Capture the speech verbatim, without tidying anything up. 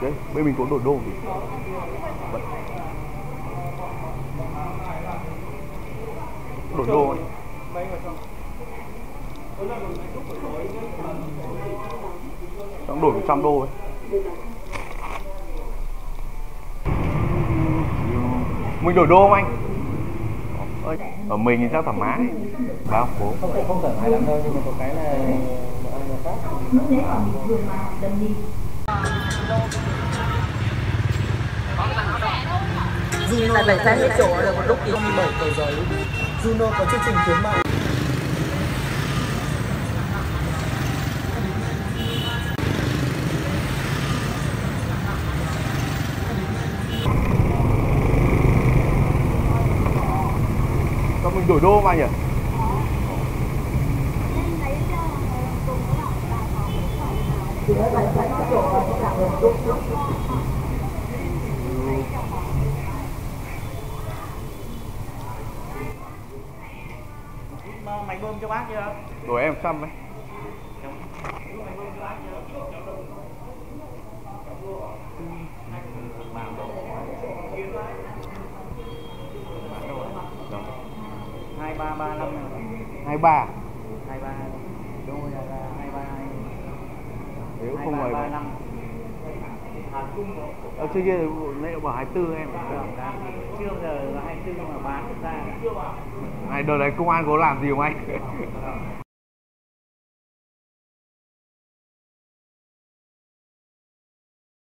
Đấy, bên mình có đổi đô thì bật. Đổi đô ấy. Đang đổi một trăm đô ấy. Mình đổi đô không anh? Ơi, ở mình thì sao thoải mái. Bao phố. Không phải không thoải mái lắm đâu, nhưng mà có cái là ăn là khác. Juno phải ra hết chỗ được một lúc thì hai mươi bảy tờ giấy. Juno có chương trình khuyến mại. Sao mình đổi đô mà nhỉ? Mày bơm cho bác chưa? Đổi em xăm ấy. Hai ba ba năm Hai ba. hai ba đúng rồi, là hai ba hai. Nếu không ba phải năm. ở trước kia nãy bảo hai tư em. Chưa bao giờ là hai tư mà bán ra. Này đợt này công an có làm gì không anh?